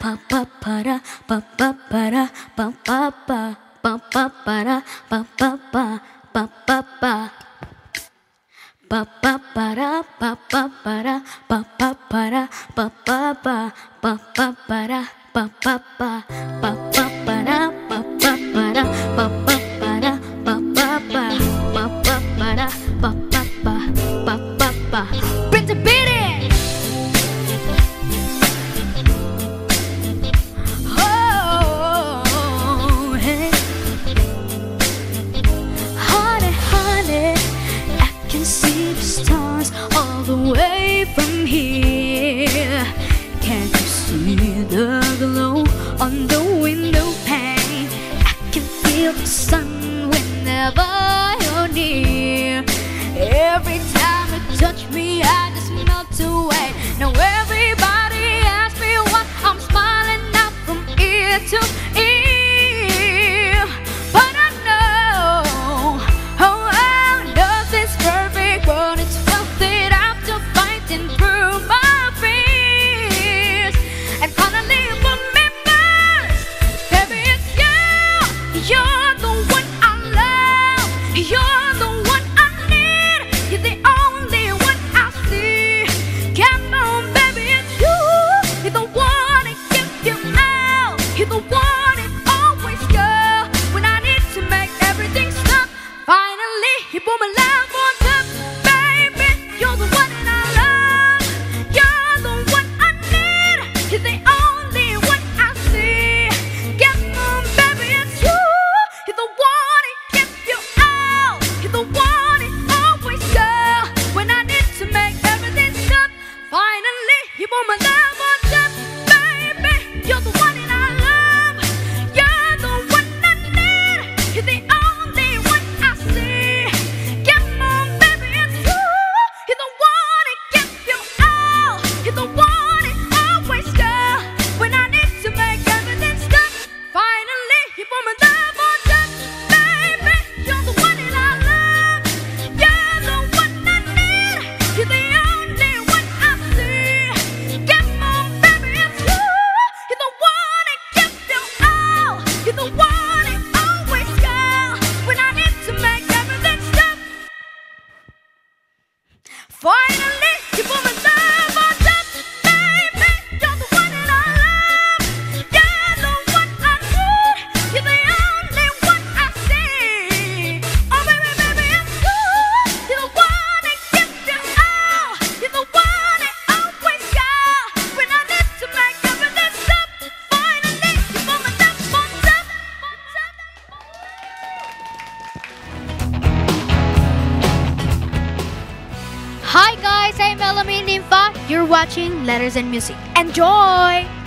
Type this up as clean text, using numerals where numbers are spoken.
pa pa para pa pa para pa pa pa pa pa para pa pa pa pa pa pa pa pa para pa pa para pa pa para pa pa pa pa pa para pa pa pa pa pa para pa pa para pa pa para pa pa pa pa pa para pa pa pa pa pa pa. Bring the beat in. Oh, hey. Honey, honey, I can see the stars all the way from here. Can't you see the glow on the window pane? I can feel the sun whenever you're near. Every time you touch me, I just melt away. Now everybody asks me why I'm smiling out from ear to ear. But I know, oh, I know this perfect world is worth it after fighting through my fears. And finally remembers, baby, it's you. You're the one I love. You're the one I need. You're the only one I see. Come on, baby, it's you. You're the one I give you out. You're the one it always go when I need to make everything stop. Finally, you put my life on top, baby. You're the one that I love. You're the one I need. You're the only one I see. Come on, baby, it's you. You're the one it gives you out. You're the one it always go when I need to make everything stop. Finally, you put my life on top, baby. You're the one that I love. You're the one I need. You're the only one I see. Come on, baby, it's you. You're the one it gives you out. You're the one it always go when I need to make everything stop. Finally, you put my love on top, baby. You're the one that I love. You're the one I need. You're the only one I see. Come on, baby, it's you. You're the one that gives you out. You're the one it always go when I need to make everything stop. Finally, you put my love on top, baby. You're the one that I love. You're the one I need. You're the only one I see. Oh, baby, baby, it's you. You're the one that gives you out. You're the one that always go when I need to make everything stop. Finally, you put my love on top. Hi guys, I'm Elha Nympha. You're watching Letters and Music. Enjoy!